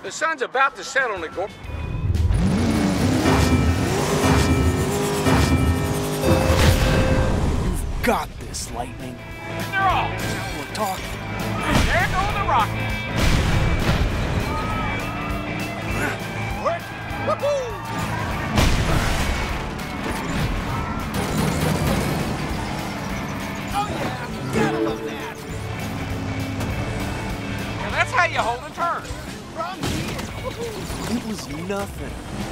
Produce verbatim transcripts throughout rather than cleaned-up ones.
The sun's about to set on the gore. You've got this, Lightning. And they're off. Now we're talking. And there go the rockets. Work. Woohoo! Oh yeah, gotta love that. And that's how you hold a turn. From here. Woohoo. It was nothing.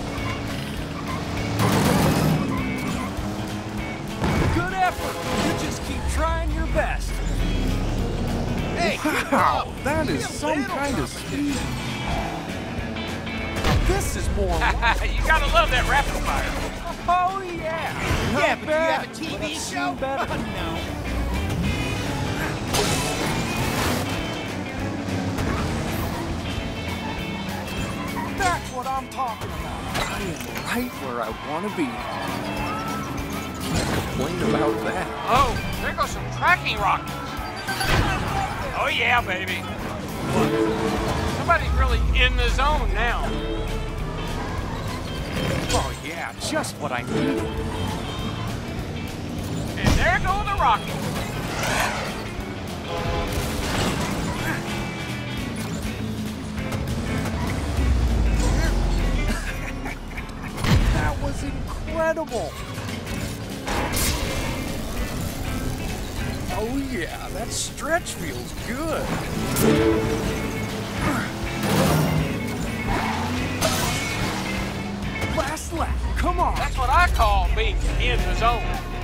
Good effort. You just keep trying your best. Hey, Wow, that is some kind of speed. Now this is more. You gotta love that rapid fire. Oh yeah. Yeah, Not but do you bad, have a T but V I've show? seen better. Oh, no. That's what I'm talking about. I am right where I want to be. Can't complain about that. Oh, there goes some tracking rockets. Oh yeah, baby. Somebody's really in the zone now. Oh yeah, just what I needed. And there go the rockets. That was incredible. Oh yeah, that stretch feels good. Last lap, come on. That's what I call being in the zone.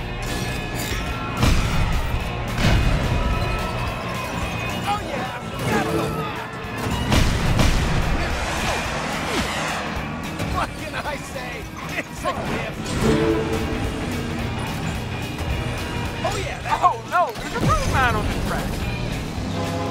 Oh yeah, gotta love that. What can I say? It's a gift. Oh yeah, that. Oh no, there's a road mine on the track.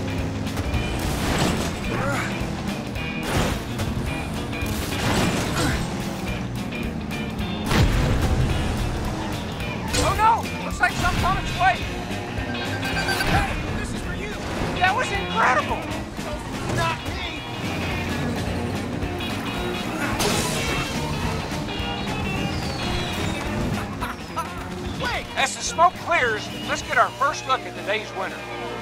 Oh no, looks like something's on its way. Hey, this is for you. That was incredible. Not me. Wait. As the smoke clears, let's get our first look at today's winner.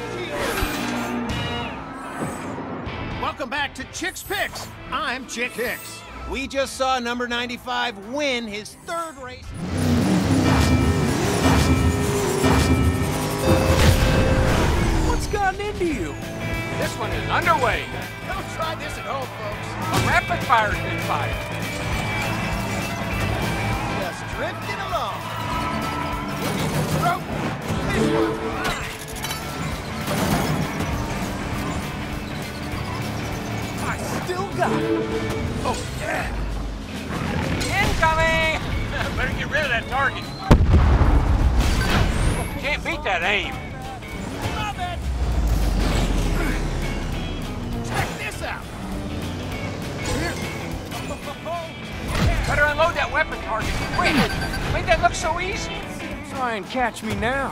Welcome back to Chick's Picks. I'm Chick Hicks. We just saw number ninety-five win his third race. What's gotten into you? This one is underway. Don't try this at home, folks. A rapid fire's been fired. Just drifting along. Looking for stroke. This one's mine. I still got it. Oh, yeah. Incoming! Better get rid of that target. Can't beat that aim. Love it. Check this out. Better unload that weapon target. Quick! Made that look so easy. Try and catch me now.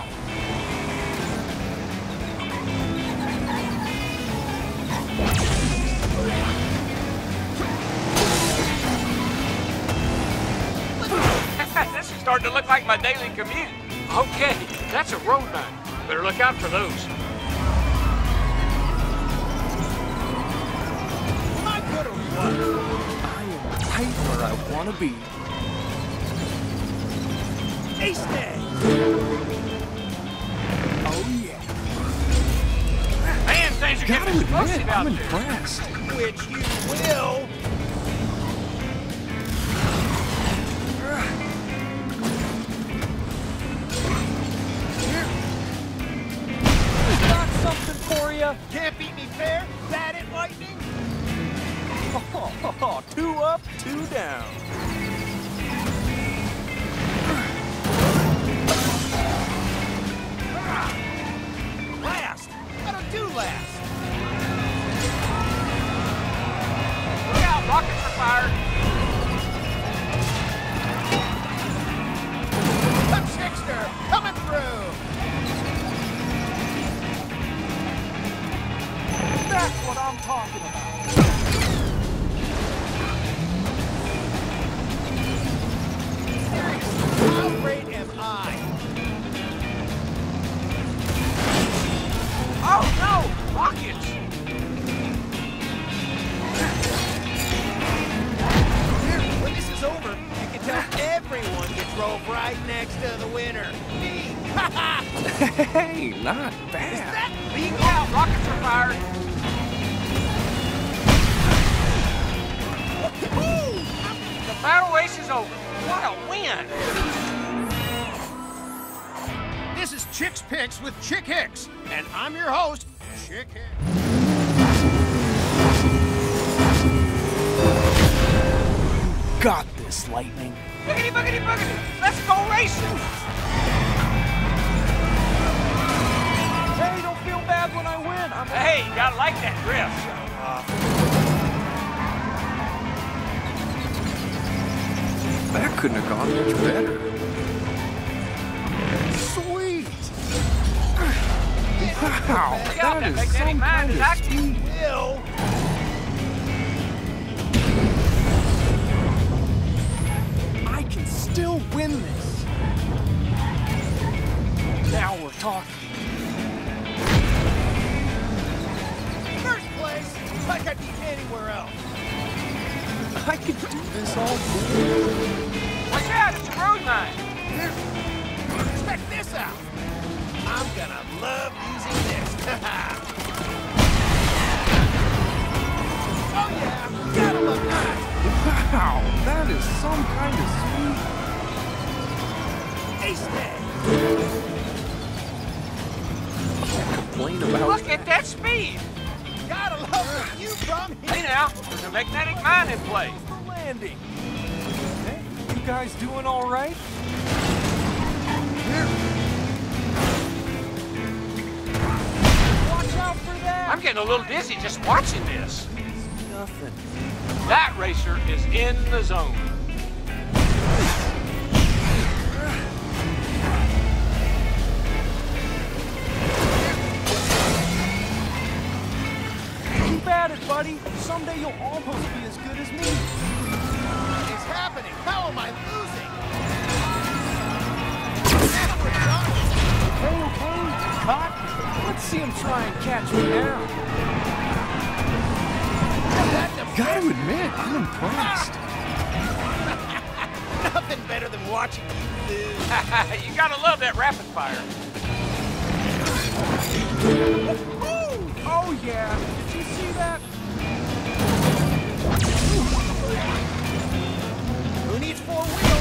This is starting to look like my daily commute. Okay, that's a road mine. Better look out for those. Am I good or what? I am right where I want to be. Ace day. Oh yeah. Man, things are Gotta getting explosive admit, out I'm there. impressed. Which you will. Got something for you. Can't beat me fair. That it, Lightning? Oh, two up, two down. Last. Gotta do last. Look out, rockets are fired. The trickster coming through. That's what I'm talking about. Hey, not bad. Is that Legal out, rockets are fired. The battle race is over. What a win! This is Chick's Picks with Chick Hicks, and I'm your host, Chick Hicks. Got this, Lightning. Boogity, boogity, boogity. Let's go racing. Hey, don't feel bad when I win. I'm Hey, you gotta like that drift. That couldn't have gone much better. Sweet! Wow, Look out, that that is magnetic some mine kind is of active. speed. Will. I can still win this. Now we're talking. First place, like I'd be anywhere else. I could do this all day. Watch out, it's a road mine. Check this out. I'm gonna love using this. Oh yeah, gotta look nice. Wow, that is some kind of speed. Ace day. Can't complain about Look at that speed. Gotta love the view from Hey here. now, there's a magnetic mine in play. the landing. Hey, you guys doing all right? Watch out for that. I'm getting a little dizzy just watching this. Nothing. That racer is in the zone. Keep at it, buddy. Someday you'll almost be as good as me. What is happening? How am I losing? Okay, okay, caught. Let's see him try and catch me now. Gotta admit, I'm impressed. Nothing better than watching you lose. You gotta love that rapid fire. Oh yeah, did you see that? Who needs four wheels?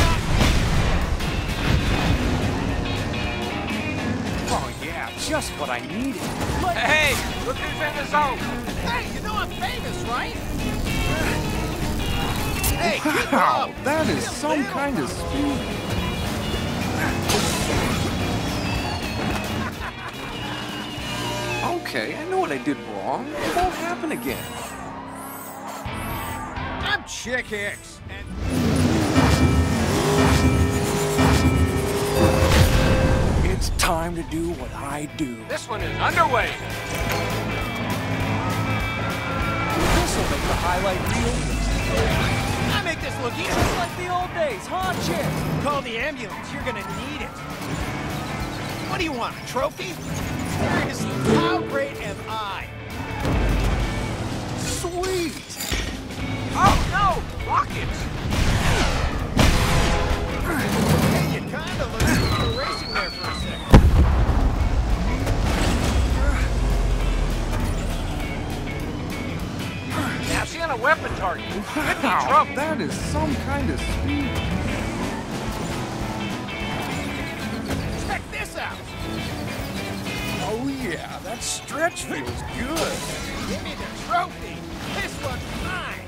Oh yeah, just what I needed. Like, Hey, look who's in the zone. Hey, you know I'm famous, right? Hey, keep wow, up. that is Be a some little kind of speed. Okay, I know what I did wrong. It won't happen again. I'm Chick Hicks, and It's time to do what I do. This one is underway. This'll make the highlight reel. I make this look easy. Just like the old days, huh, Chick? Call the ambulance. You're gonna need it. What do you want? A trophy? Seriously, how great am I? Sweet! Oh no, rockets. Hey, you kind of look like you were racing there for a second. Now seeing a weapon target. Could be Wow, trouble. that is some kind of speed. Check this out. Oh yeah, that stretch feels good. Give me the trophy. This one's mine.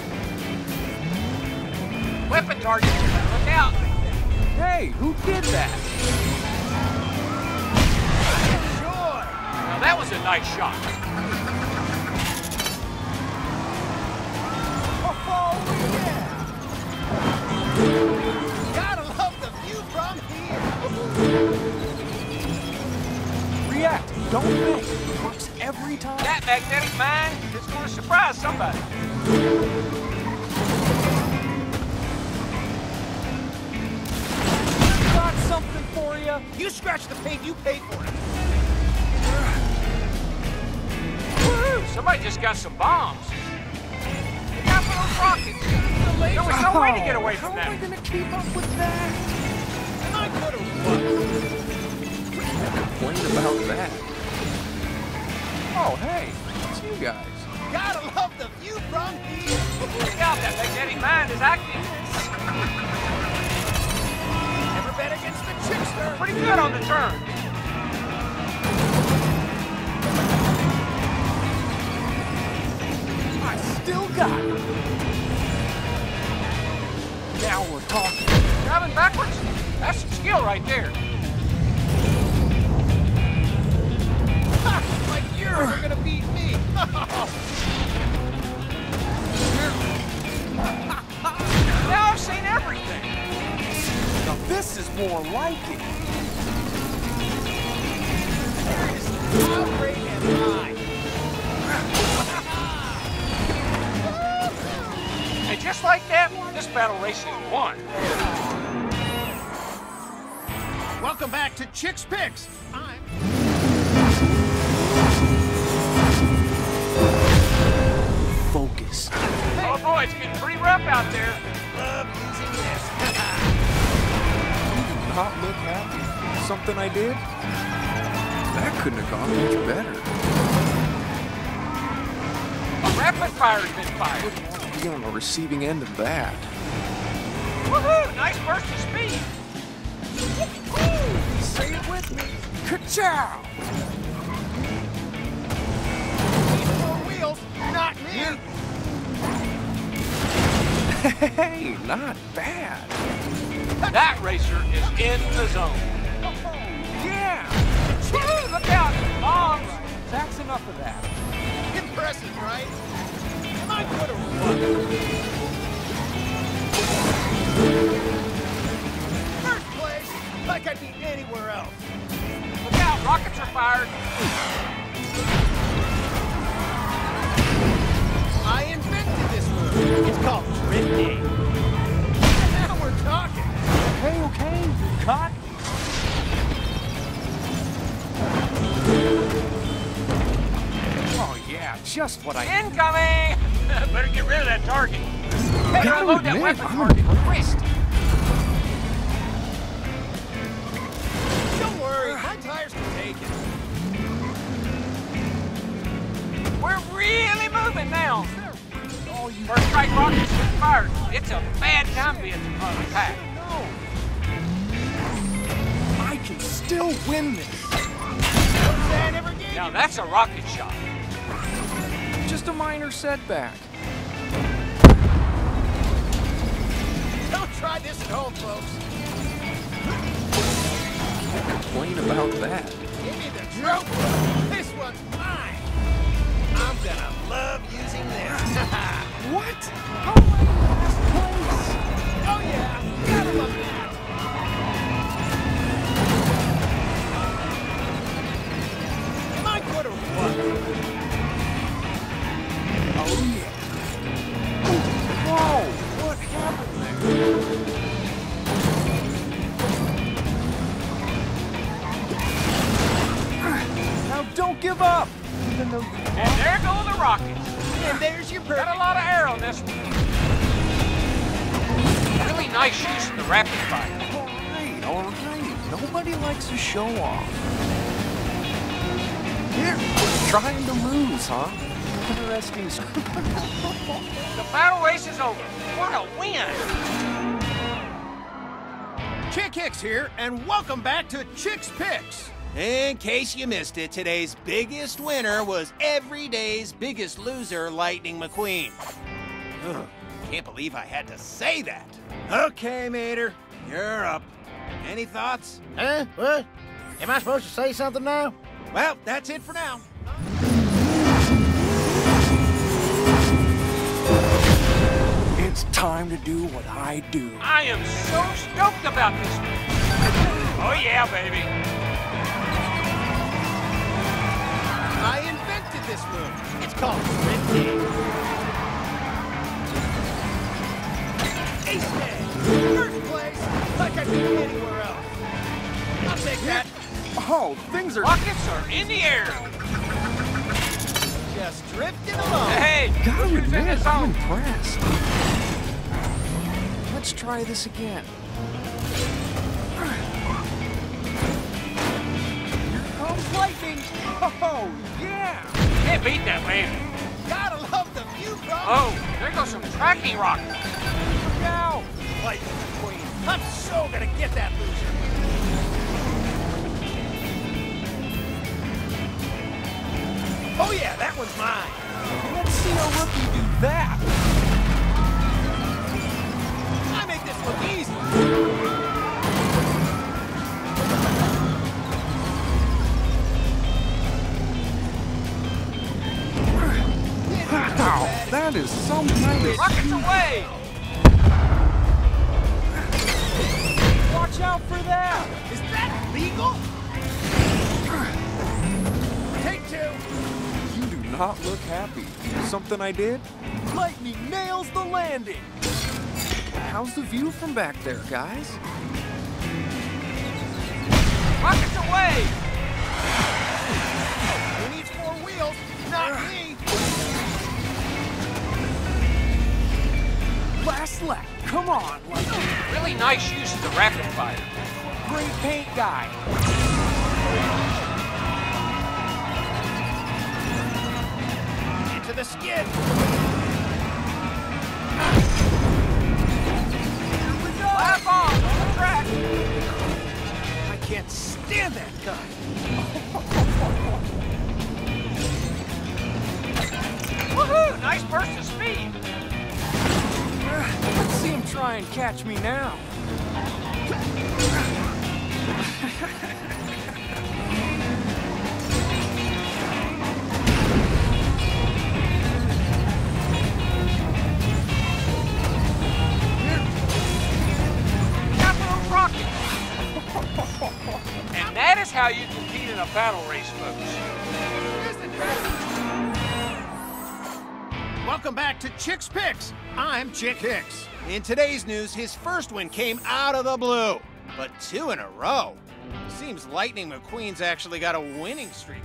Weapon target. Look out. Hey, who did that? Enjoy. Now that was a nice shot. Oh, yeah. Gotta love the view from here. React, don't think. It works every time. That magnetic mine is going to surprise somebody. Got something for you. You scratch the paint, you pay for it. Woo! Somebody just got some bombs. Look out for those rockets. There was no way to get away from How am I that. gonna keep up with that? Am I good or what? guys. Gotta love the view from here. Look out, that magnetic mind is active. Never bet against the Chickster. Pretty good on the turn. I still got it. Now we're talking. Driving backwards? That's some skill right there. Like you're ever gonna beat me. Now I've seen everything. Now this is more like it. Outrage and lie. And just like that, this battle race is won. Welcome back to Chick's Picks. I'm... Focus. Oh boy, it's getting pretty rough out there. Love using this. You do not look happy. Something I did? That couldn't have gone much better. A rapid fire's been fired. Be on the receiving end of that. Woohoo! Nice burst of speed. Woo! Say it with me. Ka-chow! Four wheels, not me. Hey, not bad. That racer is in the zone. Yeah! Woo, look out! Bombs! That's enough of that. Impressive, right? Am I good or what? First place, like I'd be anywhere else. Look out! Rockets are fired. I invented this move. It's called drifting. Now we're talking. Okay, okay, you caught me. Oh yeah, just what I... Incoming! Better get rid of that target. Hey, Gotta unload that admit, weapon I'm target. impressed. Don't worry, my tires can take it. We're really moving now. First strike rockets get fired. It's a bad time being in front of the pack. I can still win this. I never gave Now you. that's a rocket shot. Just a minor setback. Don't try this at home, folks. Can't complain about that. Give me the trophy. This one's mine. I'm gonna love using this. What? How am I in last place? Oh yeah, gotta love that. Am I good or what? Oh yeah. Whoa! What happened there? Now don't give up! Even though you And there go the rockets. And there's your perfect. Got a lot of air on this one. Really nice use of the rapid fire. Alright, alright. Nobody likes a show off. Here, trying to lose, huh? Interesting. The battle race is over. We're gonna win. Chick Hicks here, and welcome back to Chick's Picks. In case you missed it, today's biggest winner was every day's biggest loser, Lightning McQueen. Ugh, can't believe I had to say that. Okay, Mater, you're up. Any thoughts? Huh? What? Am I supposed to say something now? Well, that's it for now. It's time to do what I do. I am so stoked about this one. Oh yeah, baby. I invented this move. It's called drifting. Ace man, first place, like I'd be anywhere else. I'll take that. Oh, things are... Rockets are in the air. Just drifting along. Hey, Gotta who's in the admit, I'm zone? impressed. Let's try this again. Here comes lightning! Oh, yeah! Can't beat that, man. Gotta love the view from... Oh, there goes some tracking rockets. Look out! Lightning McQueen, I'm so gonna get that loser. Oh yeah, that one's mine. Let's see a rookie do that. I make this look easy. Wow, that is some kind of... Rockets away! Watch out for that! Is that legal? Take two. You do not look happy. Something I did? Lightning nails the landing! How's the view from back there, guys? Rockets away! Who needs four wheels? Not me. Last lap, come on, Lightning. Really nice use of the rapid fire. Great paint guy. Into the skid. Lap on, on the track. I can't stand that guy. Woohoo! Nice burst of speed. Let's see him try and catch me now. Capital rocket. And that is how you compete in a battle race, folks. Welcome back to Chick's Picks. I'm Chick Hicks. In today's news, his first win came out of the blue, but two in a row. Seems Lightning McQueen's actually got a winning streak.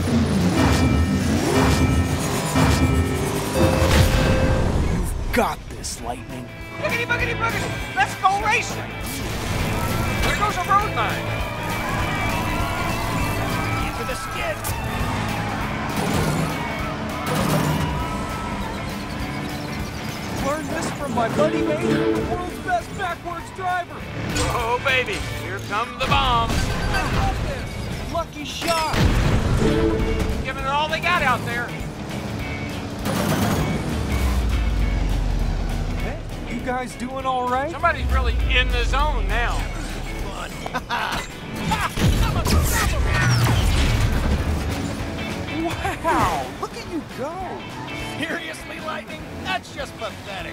You've got this, Lightning. Boogity, boogity, boogity. Let's go racing. There goes a road mine. Into the skid. Learned this from my buddy Mater, the world's best backwards driver. Oh, baby. Here come the bombs. I love this. Lucky shot. Giving it all they got out there. Hey, you guys doing all right? Somebody's really in the zone now. Fun. Wow, look at you go. Seriously, Lightning? That's just pathetic.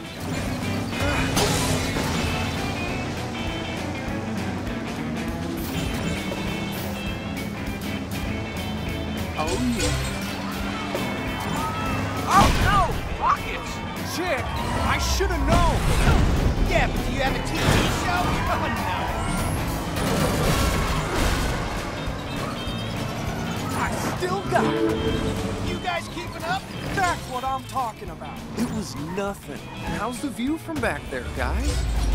Oh, yeah. Oh, no! Rockets! Chick, I should have known. Yeah, but do you have a T V show? Oh, I still got it. no. You guys keeping up? That's what I'm talking about. It was nothing. How's the view from back there, guys?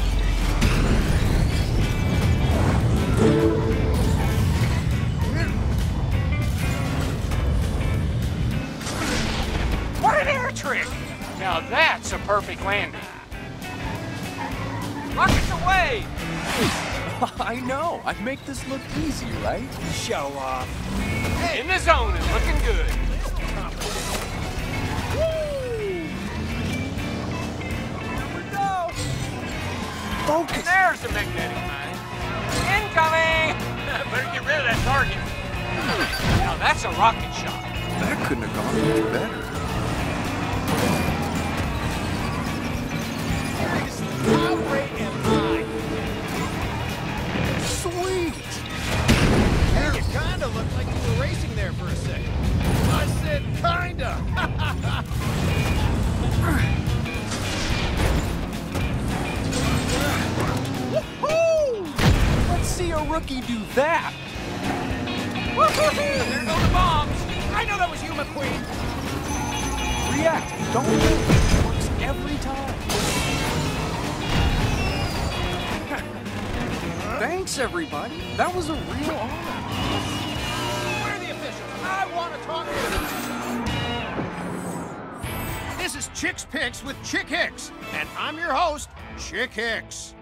What an air trick! Now that's a perfect landing. Rockets away! I know. I'd make this look easy, right? Show off. In the zone and looking good. Focus. There's the magnetic mine. Incoming! Better get rid of that target. Now that's a rocket shot. That couldn't have gone much better. How great am I? Sweet. Hey, you kinda looked like you were racing there for a second. I said kinda. Woohoo! Let's see a rookie do that. Woo-hoo-hoo! There go the bombs. I know that was you, McQueen. React. Don't think. It works every time. Thanks, everybody. That was a real honor. Where are the officials? I want to talk to them. Chick's Picks with Chick Hicks, and I'm your host, Chick Hicks.